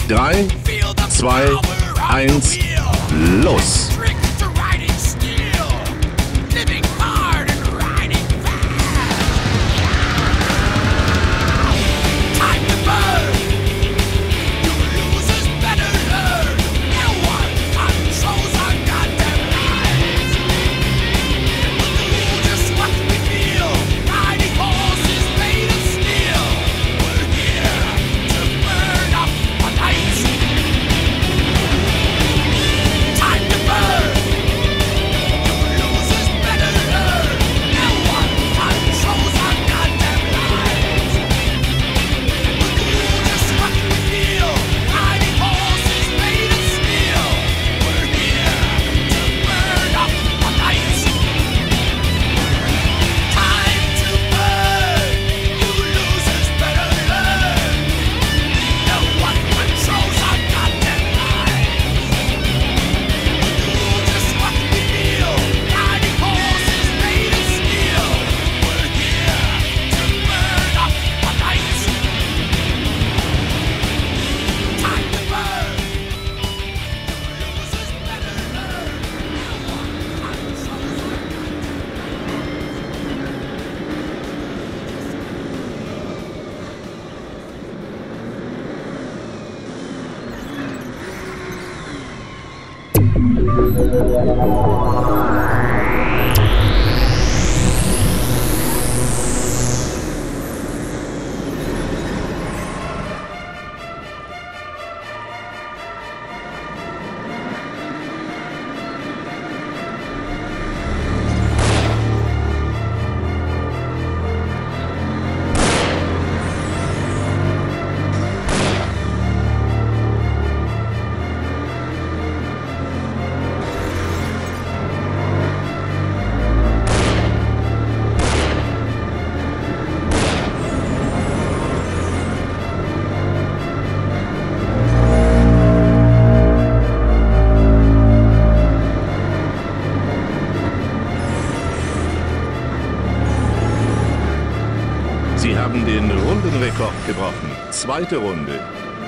3, 2, 1, los! Sie haben den Rundenrekord gebrochen. Zweite Runde.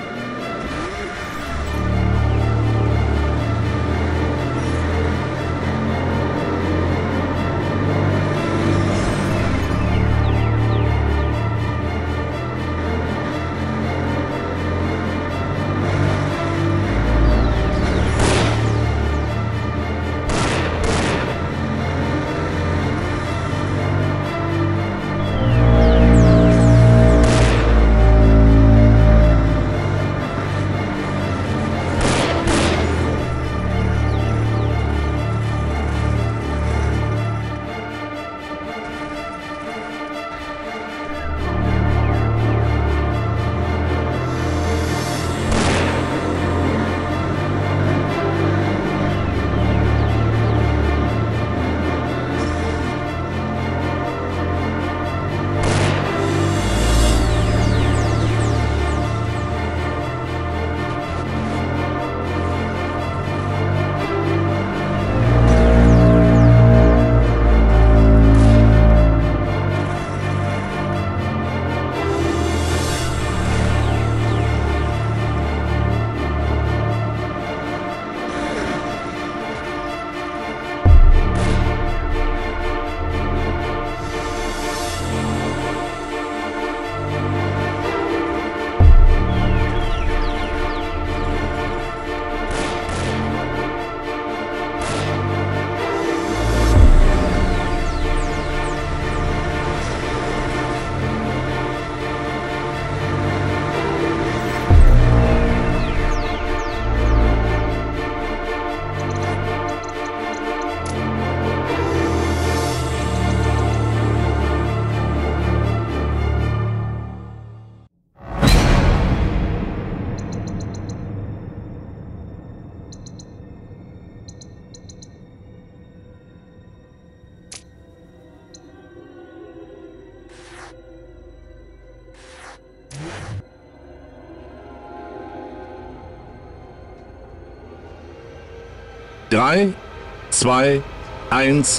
Drei, zwei, eins,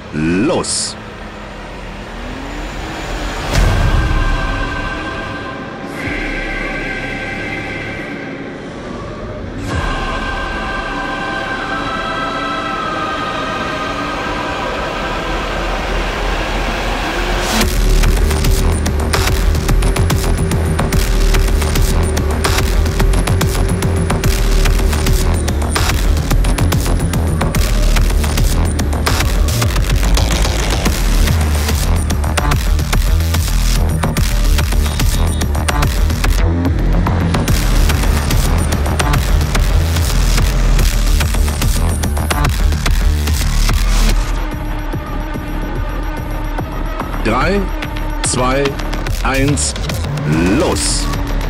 los! 3, 2, 1, los!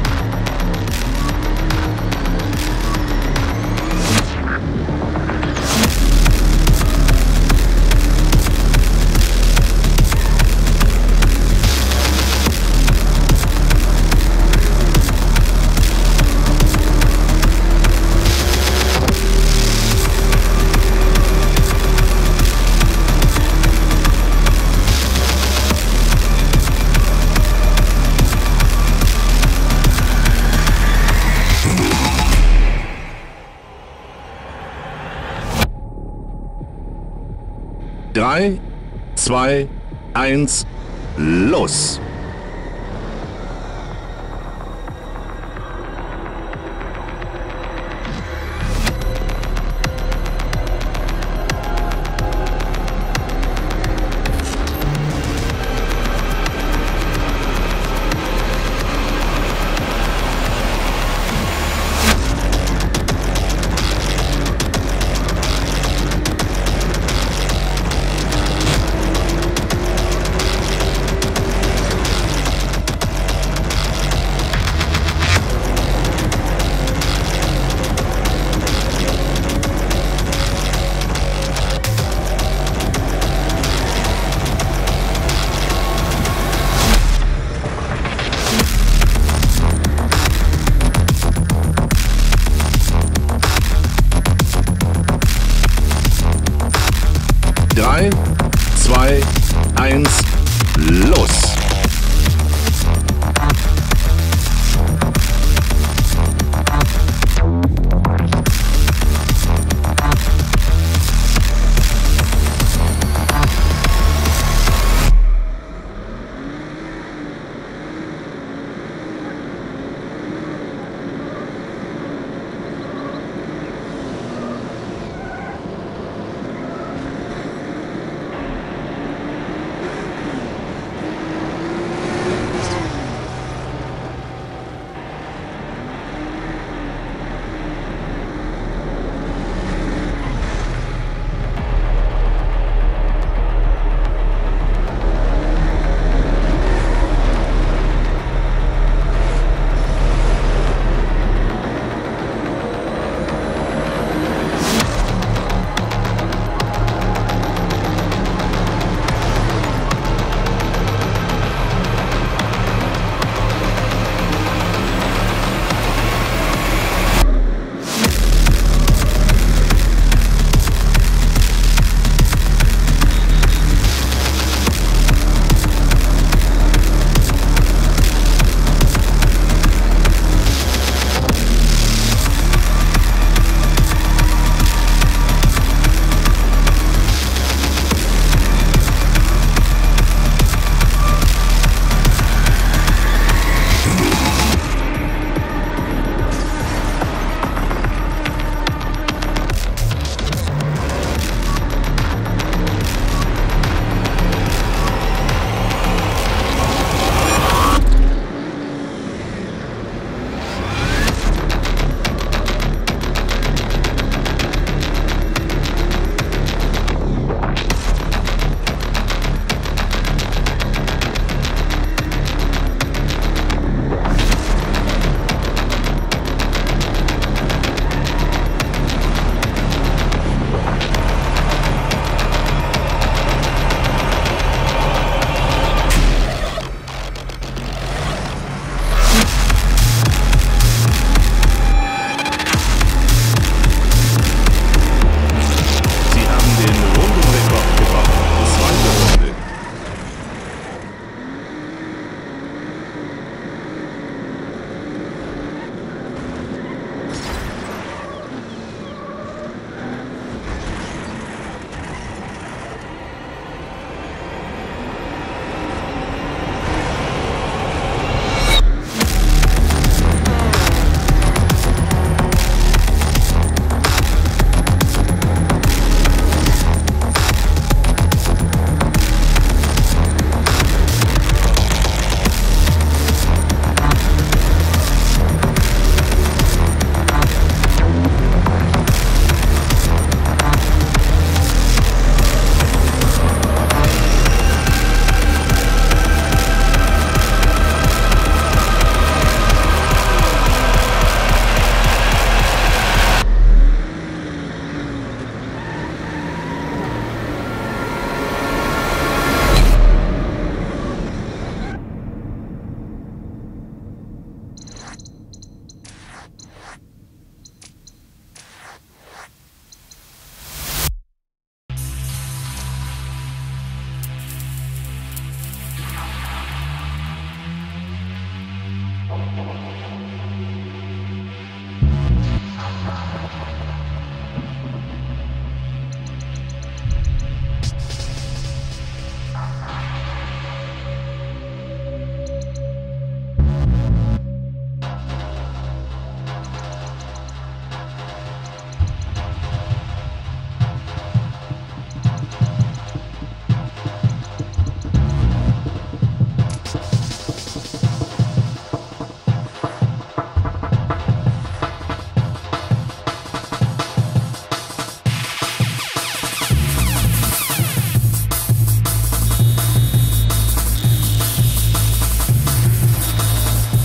Drei, zwei, eins, los! Drei, zwei, eins, los!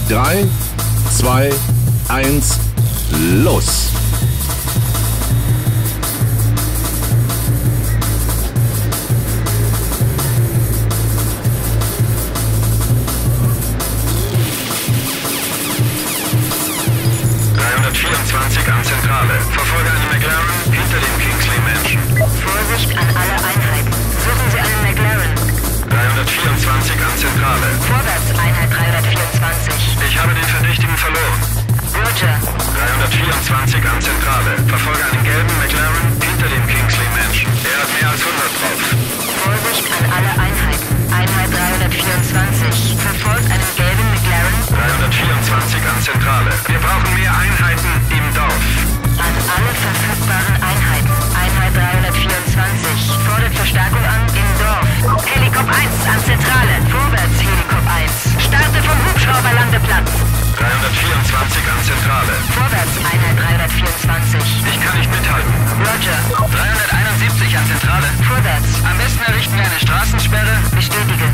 3, 2, 1, los! An Zentrale. Verfolge einen McLaren hinter dem Kingsley Mansion. Vorsicht an alle Einheiten. Suchen Sie einen McLaren. 324 an Zentrale. Vorwärts, Einheit 324. Ich habe den Verdächtigen verloren. Roger. 324 an Zentrale. Verfolge einen gelben McLaren hinter dem Kingsley Mansion. Er hat mehr als 100 drauf. Vorsicht an alle Einheiten. Einheit 324. Verfolgt einen gelben McLaren. 324 an Zentrale. Wir brauchen mehr Einheiten im Dorf. An alle verfügbaren Einheiten. Einheit 324. Fordert Verstärkung an im Dorf. Helikop 1 an Zentrale. Vorwärts, Helikop 1. Starte vom Hubschrauberlandeplatz. 324 an Zentrale. Vorwärts, Einheit 324. Ich kann nicht mithalten. Roger. 371 an Zentrale. Vorwärts. Am besten errichten wir eine Straßensperre. Bestätige.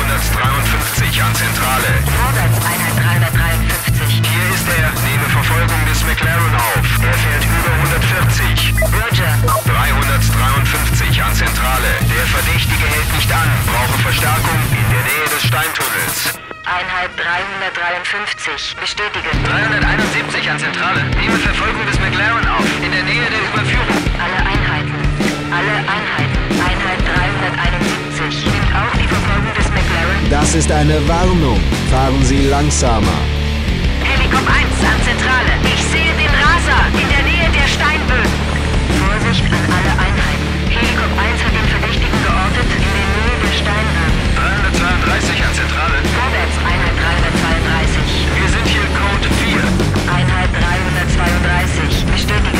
353 an Zentrale. Vorwärts, Einheit 353. Hier ist er. Nehme Verfolgung des McLaren auf. Er fährt über 140. Roger. 353 an Zentrale. Der Verdächtige hält nicht an. Brauche Verstärkung in der Nähe des Steintunnels. Einheit 353. Bestätige. 371 an Zentrale. Nehme Verfolgung des McLaren auf. In der Nähe der Überführung. Alle Einheiten. Alle Einheiten. Einheit 371. Nimmt auch die Verfolgung des McLaren. Das ist eine Warnung. Fahren Sie langsamer. Helikop 1 an Zentrale. Ich sehe den Raser in der Nähe der Steinbögen. Vorsicht an alle Einheiten. Helikop 1 hat den Verdächtigen geortet in der Nähe der Steinbögen. 332 an Zentrale. Vorwärts, Einheit 332. Wir sind hier Code 4. Einheit 332. Bestätige.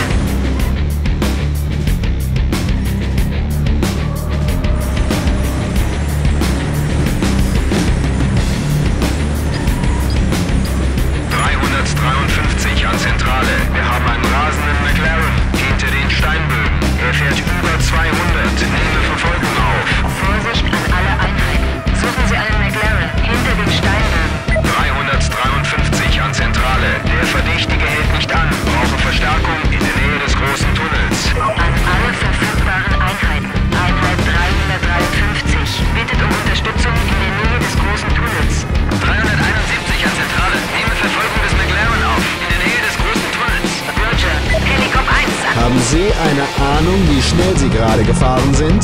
An Zentrale. Wir haben einen rasenden McLaren hinter den Steinbögen. Er fährt über 200. Nehme Verfolgung auf. Vorsicht an alle Einheiten. Suchen Sie einen McLaren hinter den Steinbögen. 353 an Zentrale. Der Verdächtige hält nicht an. Brauche Verstärkung in der Nähe des großen Tunnels. An alle verfügbaren Einheiten. Einheit 353. Bittet um Unterstützung in der Nähe des großen Tunnels. 371 an Zentrale. Nehme Verfolgung des McLaren auf. In der Nähe des großen Tunnels. Roger. Helikop 1 an. Haben Sie eine Ahnung, wie schnell Sie gerade gefahren sind?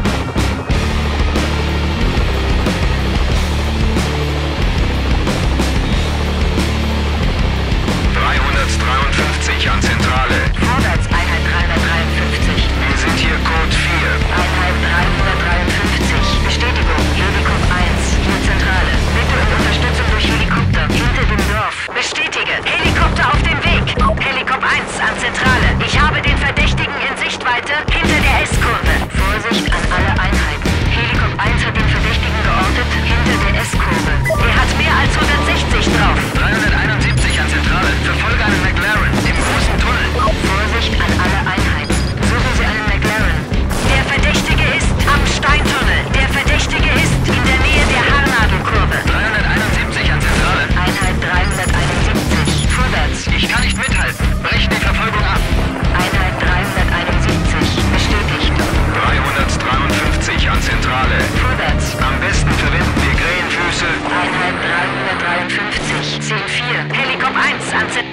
353 an Zentrale. Vorwärts, Einheit 353. Wir sind hier Code 4. Einheit 353. Bestätigung. Helikop 1. Hier Zentrale. Bitte um Unterstützung durch Helikopter hinter dem Dorf. Bestätige. Helikopter auf dem Weg. Helikop 1 an Zentrale. Ich habe den Verdächtigen in Sichtweite hinter der S-Kurve. Vorsicht an alle Einheiten. Helikop 1 hat den Verdächtigen geortet hinter der S-Kurve. Er hat mehr als 160 drauf. 371 an Zentrale. Verfolge einen McLaren im großen Tunnel. Vorsicht an alle Einheiten. Suchen Sie einen McLaren. Der Verdächtige ist am Steintunnel. Der Verdächtige ist in der Nähe der Haarnadelkurve. 371 an Zentrale. Einheit 371. Vorwärts. Ich kann nicht mithalten. Brechen die Verfolgung ab. Einheit 371. Bestätigt. 353 an Zentrale. Vorwärts. Am besten verwenden wir Krähenfüße. Einheit 353. 10-4. Helikop 1 an Zentrale.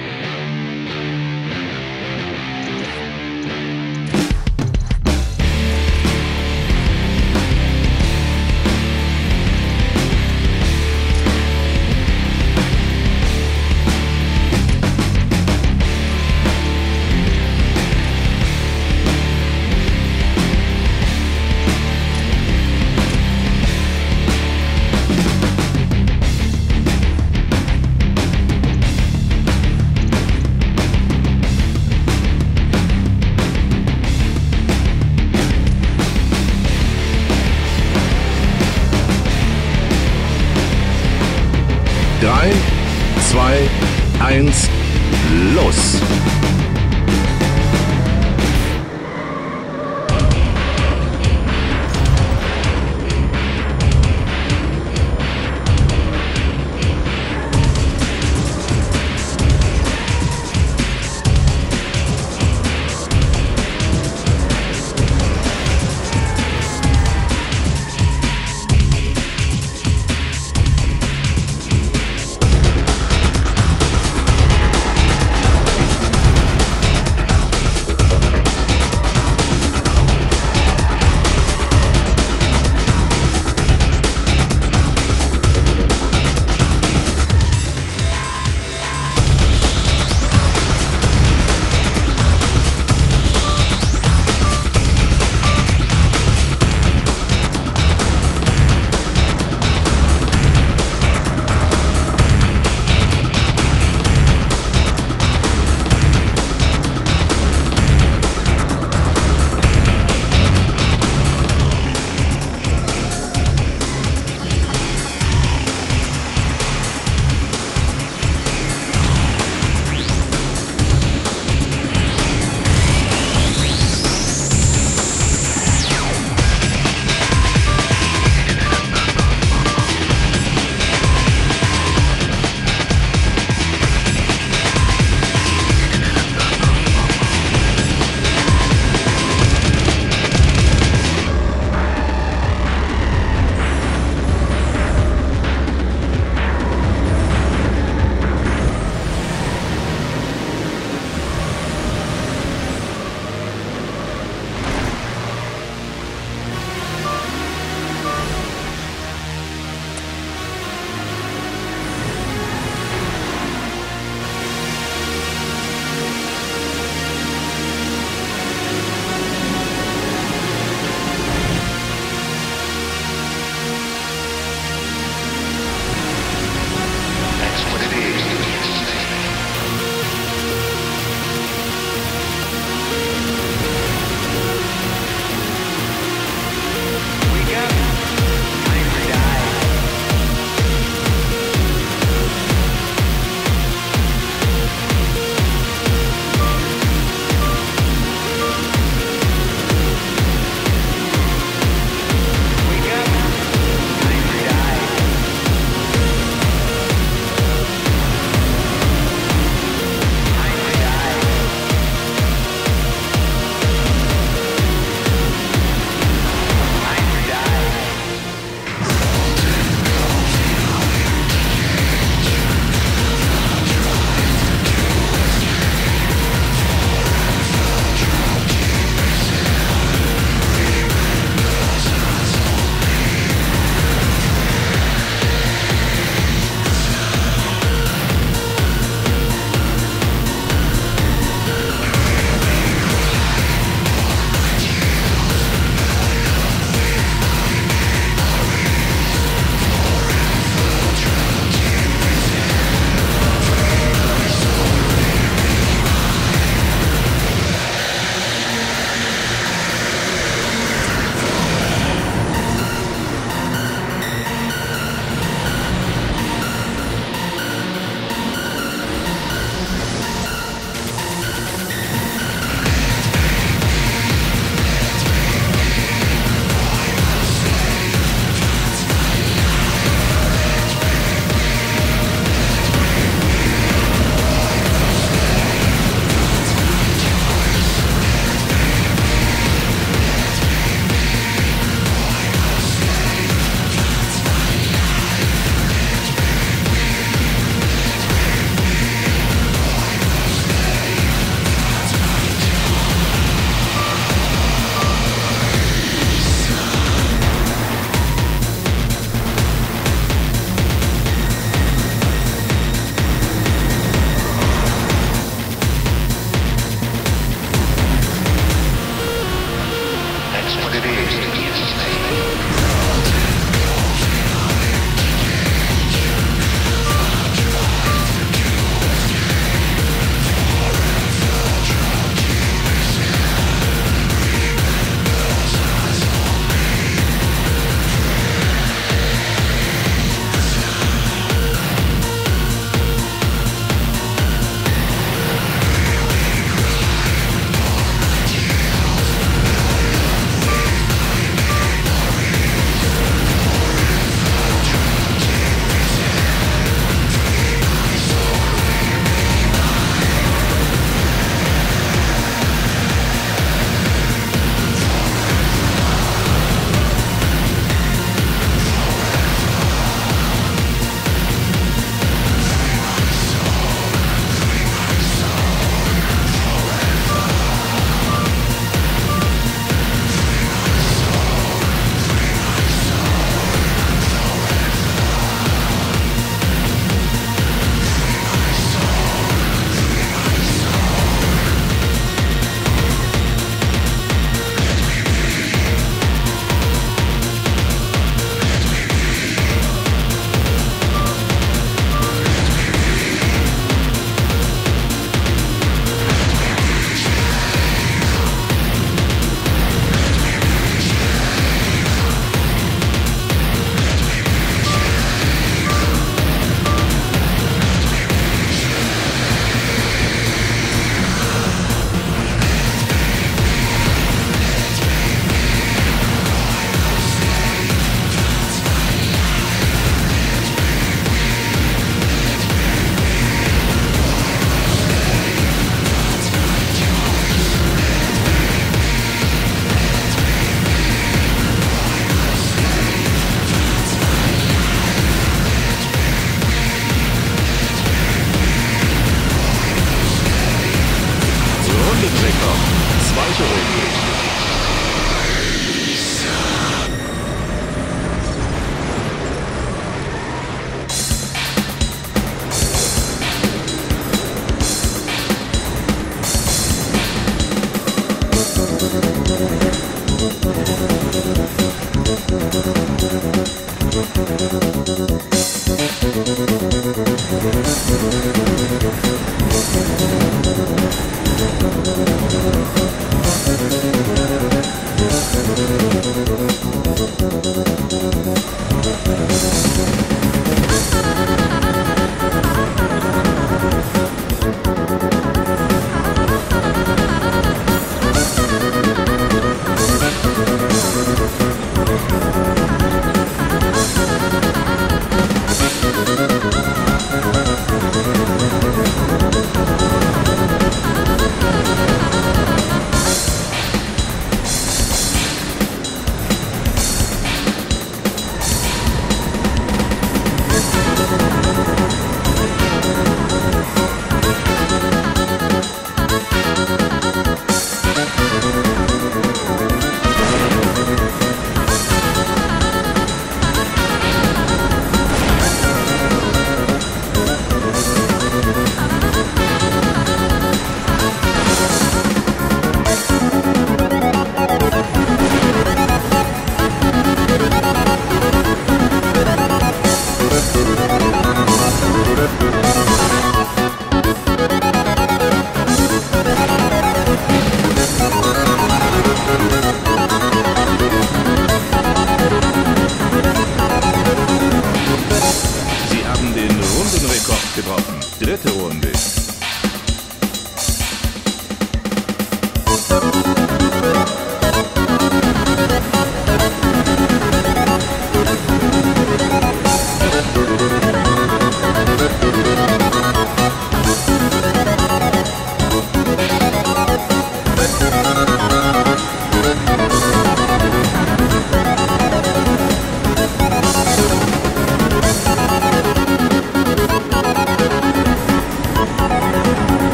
Drei, zwei, eins, los!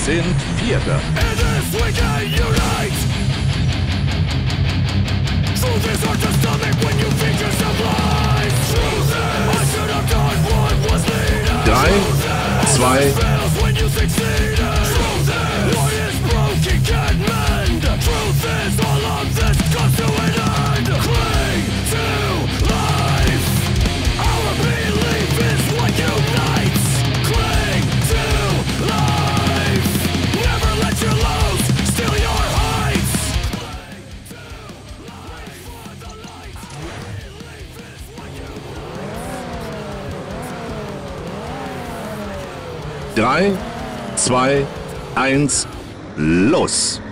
sind Vierter. Drei, zwei, drei, zwei, eins, los!